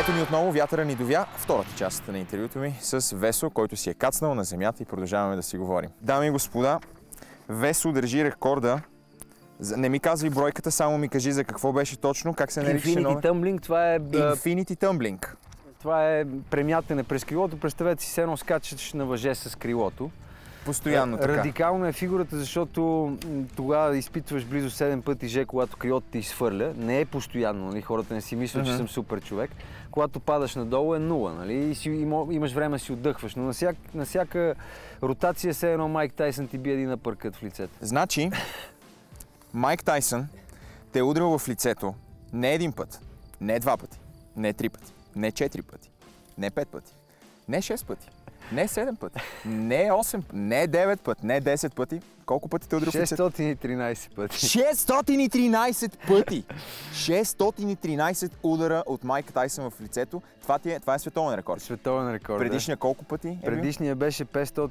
Ето ни отново вятъра ни довя, втората част на интервюто ми с Весо, който си е кацнал на земята и продължаваме да си говорим. Дами и господа, Весо държи рекорда. Не ми казвай бройката, само ми кажи за какво беше точно, как се наричаше номер? Infinity Tumbling, това е... Infinity Tumbling. Това е премятане през крилото. Представете си, все едно скачаш на въже с крилото. Постоянно така. Радикално е фигурата, защото тогава изпитваш близо 7 пъти же, когато крилото ти изхвърля. Не е постоянно, нали? Хората не си мислят, че съм супер човек. Когато падаш надолу е 0, нали? И имаш време да си отдъхваш. Но на всяка ротация все едно Майк Тайсън ти бие един апъркът в лицето. Значи, Майк Тайсън те е удрил в лицето не един път, не 2 пъти, не 3 пъти, не 4 пъти, не 5 пъти, не 6 пъти, не 7 пъти, не 8, не 9 пъти, не 10 пъти. Колко пъти те е удрил в лицето? 613 пъти. 613 пъти! 613 удара от Майк Тайсън в лицето. Това е световен рекорд. Световен рекорд, Предишния колко пъти? Предишния беше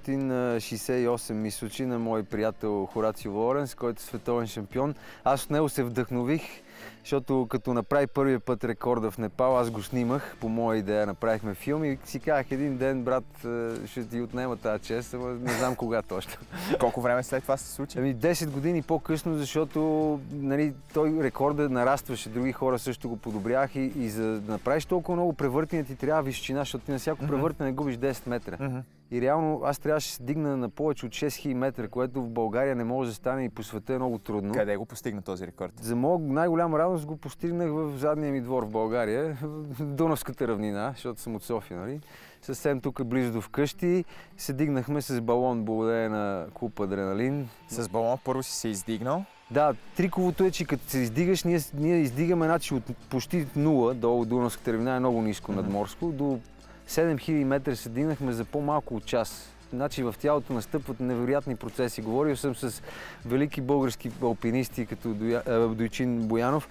568 мисочи на мой приятел Хорацио Лоренс, който е световен шампион. Аз от него се вдъхнових, защото като направи първия път рекорда в Непал, аз го снимах, по моя идея направихме филм и си казах един ден, брат, ще ти отнема тази чест, но не знам кога точно. Колко време след това се случи? 10 години по-късно, защото нали, той рекорда нарастваше, други хора също го подобряваха и за да направиш толкова много превъртания ти трябва височина, защото ти на всяко превъртане губиш 10 метра. И реално аз трябваше да се дигна на повече от 6000 метра, което в България не може да стане и по света е много трудно. Къде го постигна този рекорд? За моя най-голяма радост го постигнах в задния ми двор в България, в Дунавската равнина, защото съм от София, нали? Съвсем тук близо до вкъщи се дигнахме с балон, благодарение на клуб Адреналин. С балон първо си се издигнал? Да, триковото е, че като се издигаш, ние издигаме значи, от почти 0 долу Дунавската равнина, е много ниско надморско, до 7000 метра се дигнахме за по-малко от час. Значи в тялото настъпват невероятни процеси. Говорил съм с велики български алпинисти, като Дойчин Боянов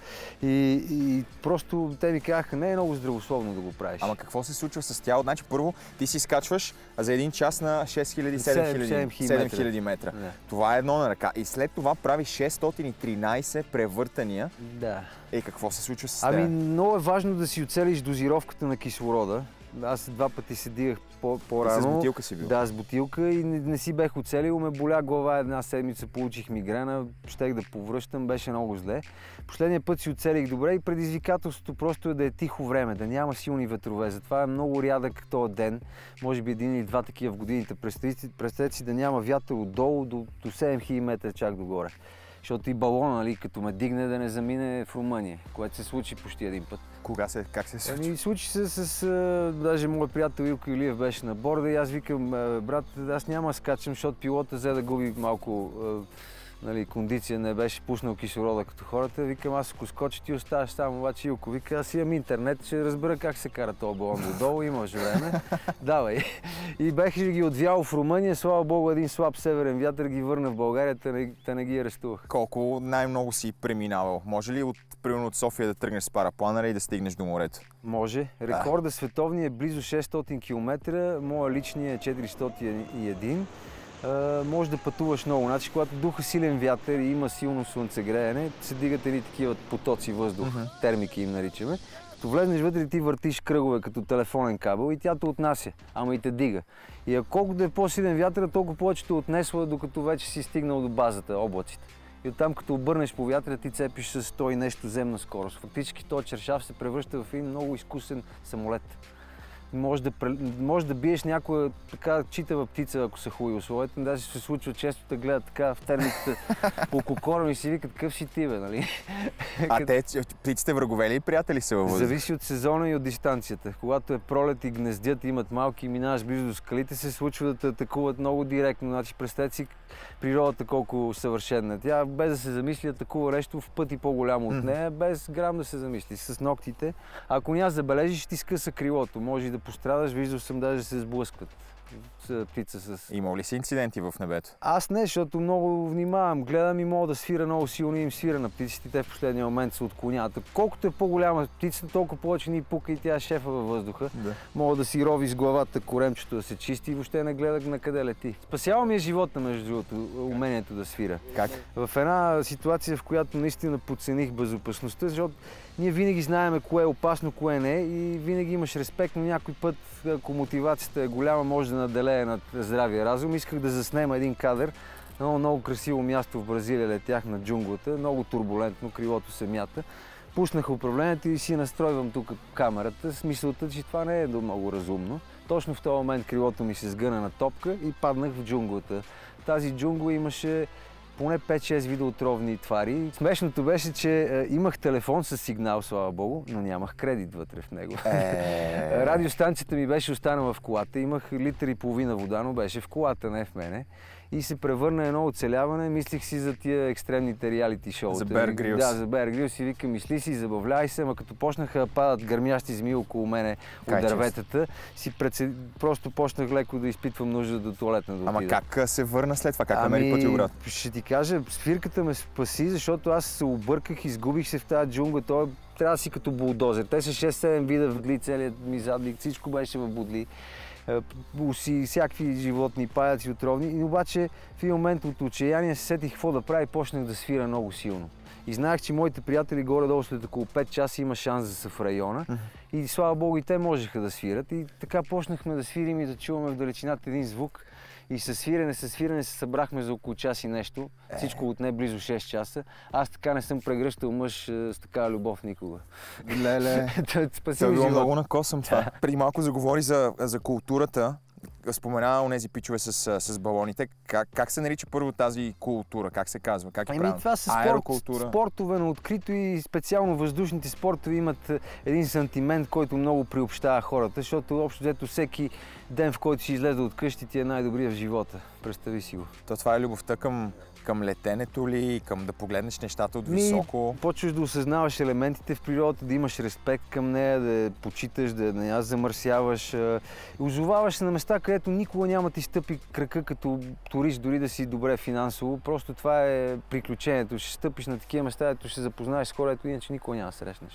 и просто те ми казаха, не е много здравословно да го правиш. Ама какво се случва с тялото? Значи първо ти си скачваш за един час на 6000-7000 метра. Да. Това е едно на ръка. И след това правиш 613 превъртания. Да. Какво се случва с теб? Много е важно да си оцелиш дозировката на кислорода. Аз 2 пъти се дигах по-рано. С бутилка си бил? Да, с бутилка и не си бех оцелил. Ме боля глава една седмица, получих мигрена, щех да повръщам, беше много зле. Последния път си оцелих добре и предизвикателството просто е да е тихо време, да няма силни ветрове. Затова е много рядък този ден, може би 1 или 2 такива в годините. Представете си да няма вятър отдолу до 7000 метра чак догоре. Защото и балона, нали, като ме дигне да не замине в Румъния, което се случи почти един път. Как се случи? Случи се с... даже моят приятел Илко Илиев беше на борда и аз викам, брат, аз няма да скачам, защото пилота взе да губи малко нали, кондиция, не беше пуснал кислорода като хората. Викам, аз ако скоча, ти оставаш само, обаче Илко вика, аз имам интернет, ще разбера как се кара този балон додолу, имаш време, давай. И бех ги отвял в Румъния, слава богу, един слаб северен вятър ги върна в България, те не ги арестувах. Колко най-много си преминавал? Може ли примерно от София да тръгнеш с парапланера и да стигнеш до морето? Може. Рекорда световния е близо 600 км, моя личния е 401. Може да пътуваш много. Значи, когато духа силен вятър и има силно слънцегреене, се дигат едни такива потоци въздух, термики им наричаме. Като влезнеш вътре, ти въртиш кръгове като телефонен кабел и тя те отнася, ама и те дига. И колкото е по-силен вятър, толкова повече те отнесла, докато вече си стигнал до базата, облаците. И оттам, като обърнеш по вятъра, ти цепиш с 100 и нещо земна скорост. Фактически този чершав се превръща в един много изкусен самолет. Може да биеш някоя така читава птица, ако са хубави условията. Даже се случва често да гледат така в термиката около корем и си викат, какъв си ти, бе, нали? Птиците врагове ли и приятели са във въздуха? Зависи от сезона и от дистанцията. Когато е пролет и гнездят, имат малки и минаваш близо до скалите, се случва да те атакуват много директно. Значи, представете си природата колко съвършена. Тя без да се замисли атакува нещо в пъти по-голямо от нея, без грам да се замисли. С ногтите. Ако няма забележиш, ще ти скъса крилото. Може и да пострадаш, виждал съм даже да се сблъскват. Птица с... Имал ли си инциденти в небето? Аз не, защото много внимавам. Гледам и мога да свира много силно и им свира на птиците. Те в последния момент се отклоняват. Колкото е по-голяма птицата, толкова повече ни пука и тя е шефа във въздуха. Да. Мога да си рови с главата коремчето да се чисти и въобще не гледах на къде лети. Спасява ми е живота, между другото, умението да свира. Как? В една ситуация, в която наистина подцених безопасността, защото ние винаги знаем кое е опасно, кое не и винаги имаш респект, но някой път, ако мотивацията е голяма, може да наделее над здравия разум. Исках да заснема един кадър. Много красиво място в Бразилия, летях на джунглата, много турбулентно, крилото се мята. Пуснах управлението и си настройвам тук камерата с мисълта, че това не е много разумно. Точно в този момент крилото ми се сгъна на топка и паднах в джунглата. Тази джунгла имаше поне 5-6 видоотровни твари. Смешното беше, че имах телефон с сигнал, слава богу, но нямах кредит вътре в него. Радиостанцията ми беше останала в колата, имах литър и половина вода, но беше в колата, не в мене. И се превърна едно оцеляване. Мислих си за тия екстремните реалити шоута. За Беар Грилс. Да, за Беар Грилс и викам, мисли си, забавляй се, ама като почнаха да падат гърмящи змии около мене от дърветата, просто почнах леко да изпитвам нужда до туалетна да отида. Ама как се върна след това? Как намери пътя обратно? Ще ти кажа, свирката ме спаси, защото аз се обърках, изгубих се в тази джунгла. Той трябва да си като булдозер. Те са 6-7 вида въдли, целият ми задник, всичко беше в будли. Уси, всякакви животни, паяци, отровни. И обаче в един момент от отчаяние се сетих какво да правя и почнах да свира много силно. И знаех, че моите приятели горе-долу след около 5 часа има шанс да са в района. И слава богу и те можеха да свират. И така почнахме да свирим и да чуваме в далечината един звук. И със свирене се събрахме за около час и нещо. Всичко отне близо 6 часа. Аз така не съм прегръщал мъж с такава любов никога. Леле, това е било много накосъм това. Преди малко заговори за културата. Спомена онези пичове с балоните. Как се нарича първо тази култура? Как се казва? Как е правилно? Това са спортове на открито и специално въздушните спортове имат един сантимент, който много приобщава хората, защото общо взето всеки ден, в който си излезе от къщи, ти е най-добрия в живота. Представи си го. Това е любовта към летенето ли, към да погледнеш нещата от високо? Почваш да осъзнаваш елементите в природата, да имаш респект към нея, да я почиташ, да не я замърсяваш. Озоваваш се на места, където никога няма ти стъпи крака като турист, дори да си добре финансово. Просто това е приключението. Ще стъпиш на такива места, ето ще запознаеш с хора, иначе никога няма да срещнеш.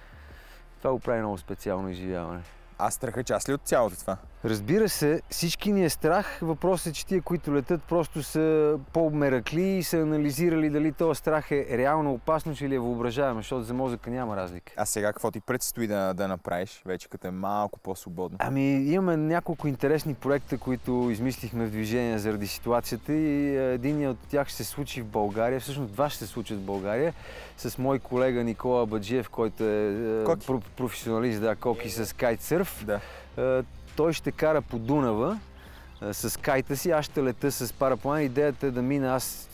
Това го прави много специално изживяване. А страха част ли от цялото това? Разбира се, всички ни е страх. Въпросът е, че тия, които летят, просто са по-меракли и са анализирали дали този страх е реално опасно, че ли е въображаем, защото за мозъка няма разлика. А сега какво ти предстои да направиш, вече като е малко по-свободно? Имаме няколко интересни проекта, които измислихме в движение заради ситуацията и единият от тях ще се случи в България. Всъщност два ще се случат в България с мой колега Никола Баджиев, който е професионалист, коки с кайтсърф. Да. Той ще кара по Дунава с кайта си, аз ще лета с параплан. Идеята е да мина аз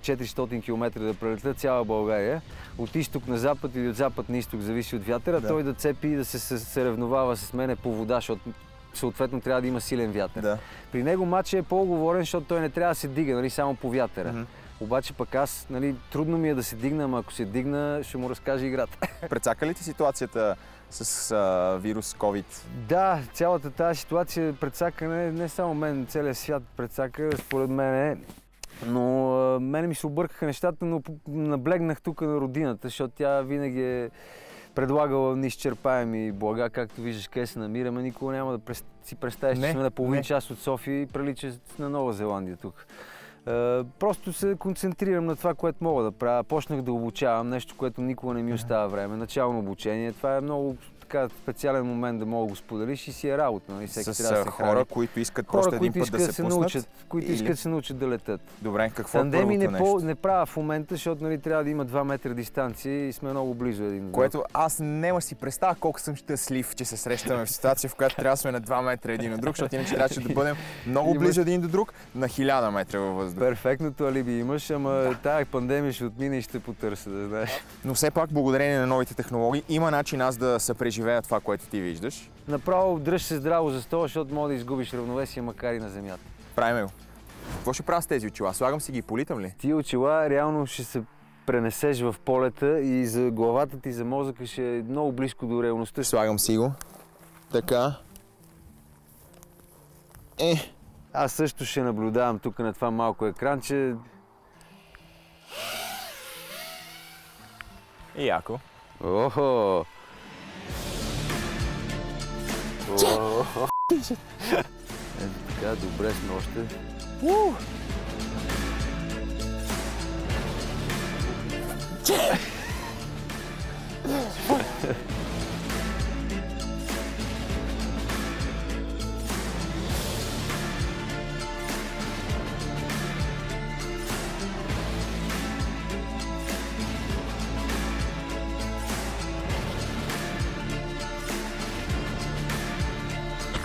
400 км да прелета цяла България, от изток на запад или от запад на изток, зависи от вятъра, той да цепи и да се съревновава с мене по вода, защото съответно трябва да има силен вятър. Да. При него матчът е по-оговорен, защото той не трябва да се дига, само по вятъра. Обаче пък аз, трудно ми е да се дигна, ама ако се дигна, ще му разкажа играта. Прецака ли ти ситуацията с вирус COVID? Да, цялата тази ситуация прецака не само мен, целият свят прецака, според мен. Но мене ми се объркаха нещата, но наблегнах тук на родината, защото тя винаги е предлагала неизчерпаеми блага, както виждаш къде се намираме. Никога няма да си представиш, че сме на половин час от София и прилича на Нова Зеландия тук. Просто се концентрирам на това, което мога да правя. Почнах да обучавам нещо, което никога не ми остава време. Начално обучение. Това е много специален момент да мога да го споделиш и си е работа. С хора, които искат просто един път да се пуснат? Които искат да се научат да летят. Добре, какво е тандеми първото нещо? не правя в момента, защото трябва да има 2 метра дистанция и сме много близо един до друг. Което аз няма си представя колко съм щастлив, че се срещаме в ситуация, в която трябва да сме на 2 метра един от друг, защото иначе трябваше да бъдем много близо един до друг на 1000 метра във въздух. Перфектното алиби имаш, ама тая пандемия ще отмине и ще потърся, да знаеш. Но все пак, благодарение на новите технологии, има начин аз да съпреживея това, което ти виждаш. Направо дръж се здраво за стола, защото може да изгубиш равновесие, макар и на земята. Правим го. Какво ще правя с тези очила? Слагам си ги и политам ли? Тия очила реално ще се пренесеш в полета и за главата ти, за мозъка ще е много близко до реалността. Слагам си го. Така. Аз също ще наблюдавам тук на това малко екранче. И яко. Охо! Така, добре сме още.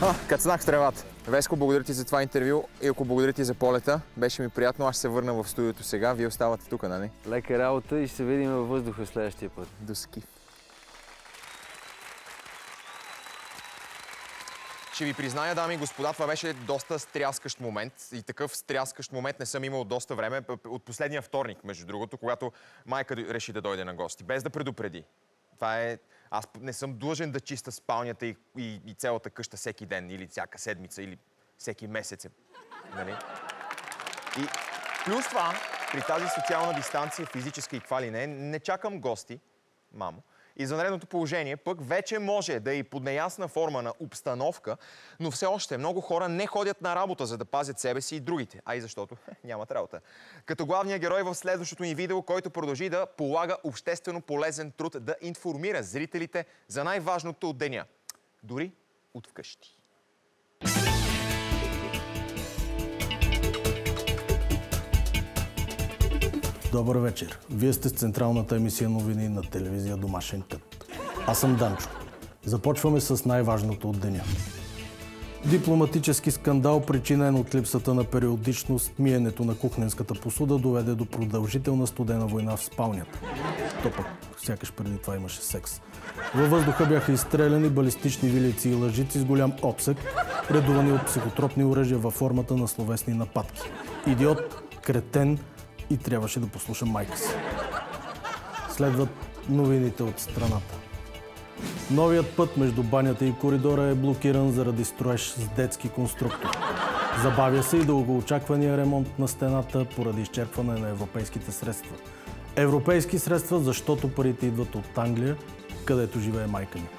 Кацнах в тревата. Веско, благодаря ти за това интервю и ако благодаря ти за полета. Беше ми приятно, аз се върна в студиото сега. Вие оставате тук, нали? Лека работа и ще се видим във въздуха следващия път. До ски. Ще ви призная, дами и господа, това беше доста стряскащ момент. И такъв стряскащ момент не съм имал доста време. От последния вторник, между другото, когато майка реши да дойде на гости, без да предупреди. Това е... Аз не съм длъжен да чиста спалнята и цялата къща всеки ден, или всяка седмица, или всеки месец. Нали? И плюс това, при тази социална дистанция, физическа и каква ли не чакам гости, мамо. Извънредното положение пък вече може да е и под неясна форма на обстановка, но все още много хора не ходят на работа, за да пазят себе си и другите. А и защото нямат работа. Като главният герой в следващото ни видео, който продължи да полага обществено полезен труд да информира зрителите за най-важното от деня. Дори от вкъщи. Добър вечер. Вие сте с централната емисия новини на телевизия Домашен кът. Аз съм Данчо. Започваме с най-важното от деня. Дипломатически скандал, причинен от липсата на периодичност, миенето на кухненската посуда доведе до продължителна студена война в спалнята. То пък, сякаш преди това имаше секс. Във въздуха бяха изстреляни балистични вилици и лъжици с голям обсек, редувани от психотропни оръжия във формата на словесни нападки. Идиот, кретен и трябваше да послуша майка си. Следват новините от страната. Новият път между банята и коридора е блокиран заради строеж с детски конструктор. Забавя се и дългоочаквания ремонт на стената поради изчерпване на европейските средства. Европейски средства, защото парите идват от Англия, където живее майка ми.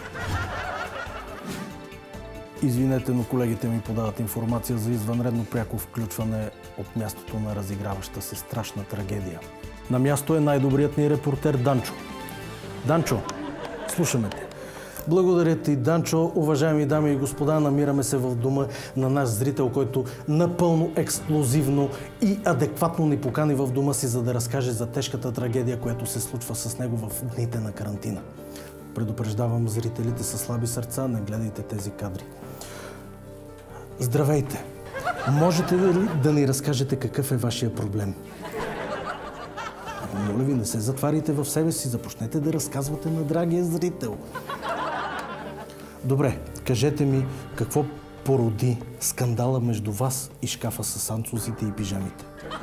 Извинете, но колегите ми подават информация за извънредно пряко включване от мястото на разиграваща се страшна трагедия. На място е най-добрият ни репортер Данчо. Данчо, слушаме те. Благодаря ти, Данчо. Уважаеми дами и господа, намираме се в дома на наш зрител, който напълно експлозивно и адекватно ни покани в дома си, за да разкаже за тежката трагедия, която се случва с него в дните на карантина. Предупреждавам зрителите със слаби сърца, не гледайте тези кадри. Здравейте! Можете ли да ни разкажете какъв е вашия проблем? Моля ви, не се затваряйте в себе си, започнете да разказвате на драгия зрител. Добре, кажете ми какво породи скандала между вас и шкафа с анцузите и пижамите.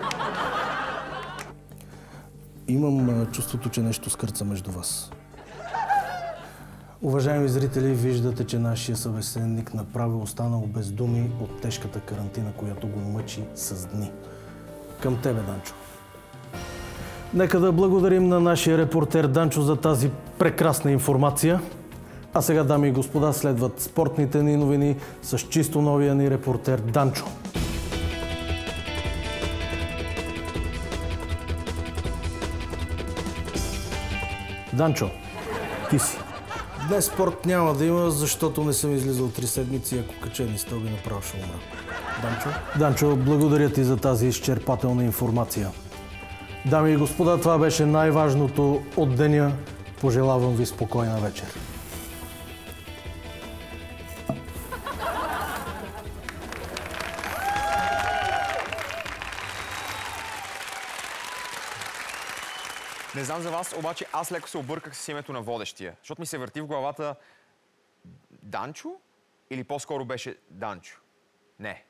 Имам чувството, че нещо скърца между вас. Уважаеми зрители, виждате, че нашия събеседник направо останал без думи от тежката карантина, която го мъчи с дни. Към тебе, Данчо. Нека да благодарим на нашия репортер Данчо за тази прекрасна информация. А сега, дами и господа, следват спортните ни новини с чисто новия ни репортер Данчо. Данчо, ти си. Днес спорт няма да има, защото не съм излизал 3 седмици, ако качени стълби направо ще умра. Данчо? Данчо, благодаря ти за тази изчерпателна информация. Дами и господа, това беше най-важното от деня. Пожелавам ви спокойна вечер. Не знам за вас, обаче аз леко се обърках с името на водещия, защото ми се върти в главата Данчо или по-скоро беше Данчо? Не.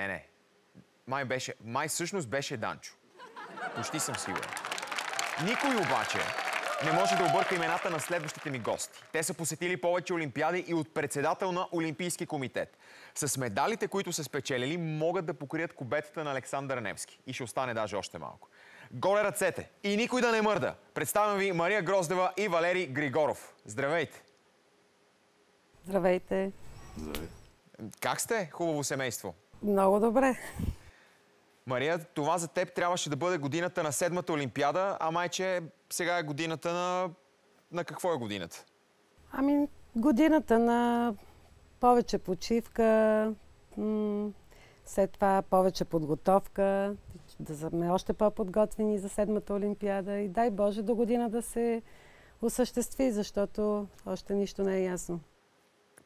Май всъщност беше Данчо. Почти съм сигурен. Никой обаче не може да обърка имената на следващите ми гости. Те са посетили повече олимпиади и от председател на Олимпийски комитет. С медалите, които са спечелили, могат да покрият кубетата на Александър Невски. И ще остане даже още малко. Горе ръцете и никой да не мърда. Представям ви Мария Гроздева и Валери Григоров. Здравейте! Здравейте! Здравейте! Как сте? Хубаво семейство? Много добре. Мария, това за теб трябваше да бъде годината на 7-та Олимпиада, а майче сега е годината на какво е годината? Ами, годината на повече почивка, след това повече подготовка, да сме още по-подготвени за 7-та Олимпиада и дай Боже до година да се осъществи, защото още нищо не е ясно.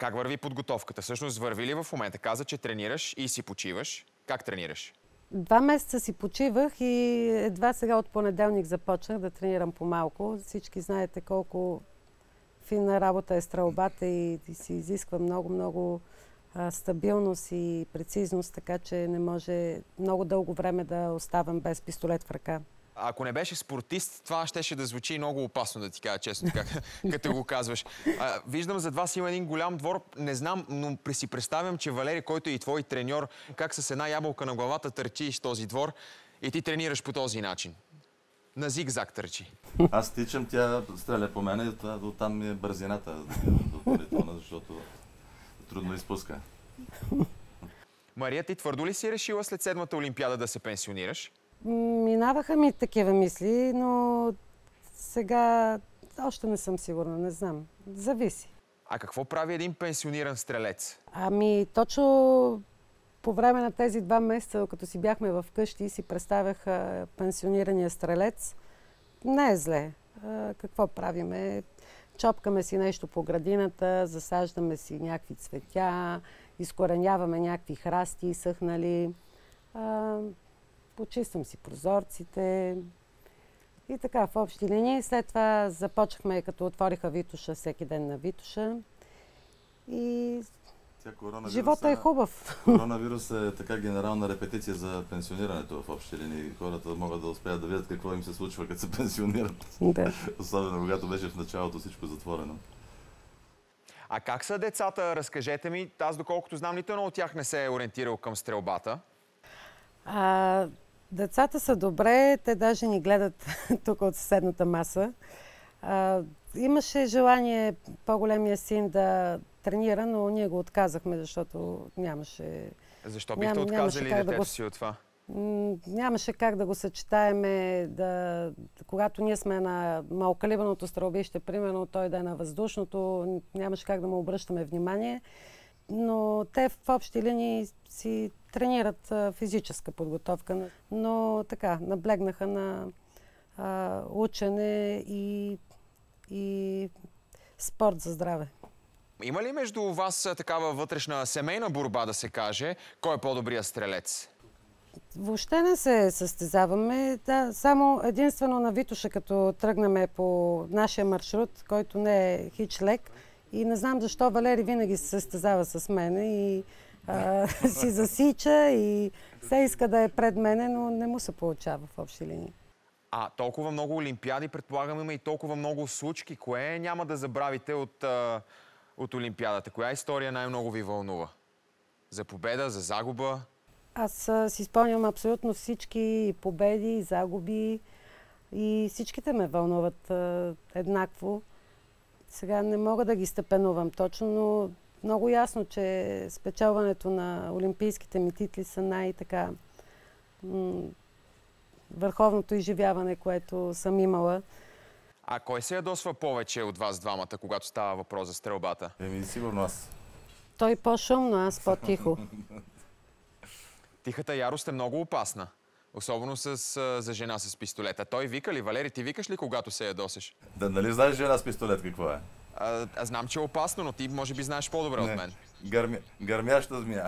Как върви подготовката? Всъщност върви ли в момента? Каза, че тренираш и си почиваш. Как тренираш? 2 месеца си почивах и едва сега от понеделник започнах да тренирам по-малко. Всички знаете колко финна работа е стрелбата и си изисква много стабилност и прецизност, така че не може много дълго време да оставам без пистолет в ръка. Ако не беше спортист, това щеше да звучи много опасно, да ти кажа честно, като го казваш. Виждам зад вас има един голям двор. Не знам, но си представям, че Валери, който е и твой треньор, как с една ябълка на главата търчиш този двор и ти тренираш по този начин. На зигзаг търчи. Аз тичам, тя стреля по мене и оттам ми е бързината до полетона, защото трудно изпуска. Мария, ти твърдо ли си решила след 7-та Олимпиада да се пенсионираш? Минаваха ми такива мисли, но сега още не съм сигурна, не знам. Зависи. А какво прави един пенсиониран стрелец? Ами точно по време на тези 2 месеца, като си бяхме в къщи и си представях пенсионирания стрелец, не е зле. Какво правиме? Чопкаме си нещо по градината, засаждаме си някакви цветя, изкореняваме някакви храсти, съхнали. Почиствам си прозорците и така в общи линии. След това започнахме, като отвориха Витоша, всеки ден на Витоша. И живота е хубав. Коронавирус е така генерална репетиция за пенсионирането в общи линии. Хората могат да успеят да видят какво им се случва, като се пенсионират. Да. Особено когато беше в началото всичко затворено. А как са децата? Разкажете ми. Аз, доколкото знам, нито едно от тях не се е ориентирал към стрелбата. Децата са добре, те даже ни гледат тук от съседната маса. Имаше желание по-големия син да тренира, но ние го отказахме, защото нямаше... Защо бихте отказали детето си от това? Нямаше как да го съчетаеме, когато ние сме на малокалибърното стрелбище, примерно той да е на въздушното, нямаше как да му обръщаме внимание. Но те в общи линии си тренират физическа подготовка, но така, наблегнаха на учене и спорт за здраве. Има ли между вас такава вътрешна семейна борба, да се каже, кой е по-добрият стрелец? Въобще не се състезаваме. Да, само единствено на Витоша, като тръгнем по нашия маршрут, който не е хич лек. И не знам защо Валери винаги се състезава с мене и си засича и все иска да е пред мене, но не му се получава в общи линии. Толкова много олимпиади, предполагам, има и толкова много случки. Кое няма да забравите от Олимпиадата? Коя история най-много ви вълнува? За победа, за загуба? Аз си спомням абсолютно всички победи и загуби и всичките ме вълнуват еднакво. Сега не мога да ги степенувам точно, но много ясно, че спечелването на олимпийските ми титли са най-така върховното изживяване, което съм имала. А кой се ядосва повече от вас двамата, когато става въпрос за стрелбата? Сигурно аз. Той по-шумно, аз по-тихо. Тихата ярост е много опасна. Особено за жена с пистолета. Той вика ли? Валери, ти викаш ли, когато се ядосаш? Да, нали знаеш жена с пистолет какво е? Знам, че е опасно, но ти може би знаеш по-добре от мен. Гърмяща змия.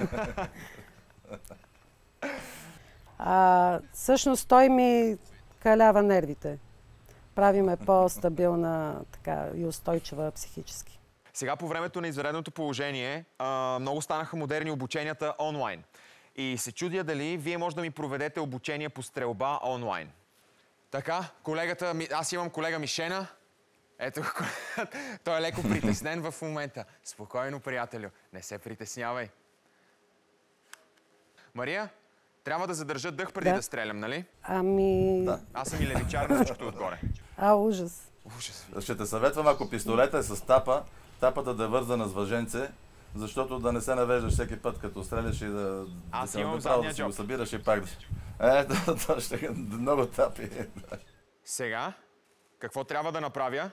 Всъщност той ми калява нервите. Прави ме по-стабилна и устойчива психически. Сега по времето на извънредното положение много станаха модерни обученията онлайн. И се чудя дали вие може да ми проведете обучение по стрелба онлайн. Така, аз имам колега Мишена. Ето, той е леко притеснен в момента. Спокойно, приятелю, не се притеснявай. Мария, трябва да задържа дъх преди да стрелям, нали? Да. Аз съм и левичар на всичкото отгоре. Ужас. Ще те съветвам, ако пистолета е с тапата да е вързана с въженце, защото да не се навеждаш всеки път, като стреляш и да си го събираш и пак да ще много тапи. Сега, какво трябва да направя?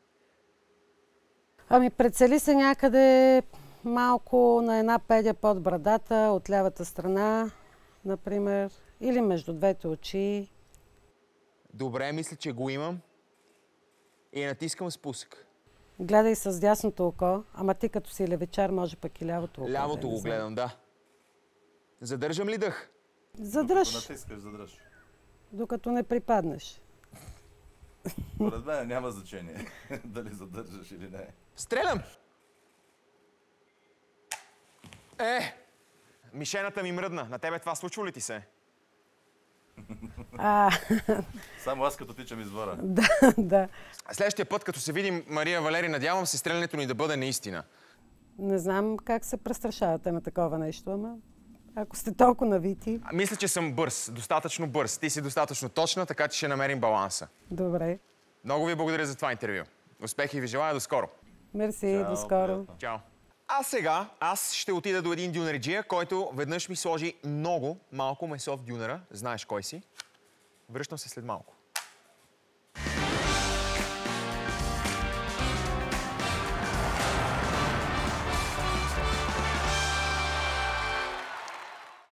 Прецели се някъде малко на една педя под брадата, от лявата страна, например, или между двете очи. Добре, мисля, че го имам. И натискам спусък. Гледай с дясното око, ама ти като си левичар, може пък и лявото око. Лявото го гледам, да. Задържам ли дъх? Задръж, Докато натискаш, задръж. докато не припаднеш. Поред мен няма значение дали задържаш или не. Стрелям! Мишената ми мръдна. На тебе това случва ли ти се? Само аз като тичам избора. Да. Следващия път, като се видим, Мария Валери, надявам се стрелянето ни да бъде наистина. Не знам как се престрашавате на такова нещо, ама ако сте толкова навити. Мисля, че съм бърз, достатъчно бърз. Ти си достатъчно точна, така че ще намерим баланса. Добре. Много ви благодаря за това интервю. Успехи ви желая, до скоро. Мерси, до скоро. Чао. А сега аз ще отида до един дюнериджия, който веднъж ми сложи много малко месо в дюнера. Знаеш кой си? Връщам се след малко.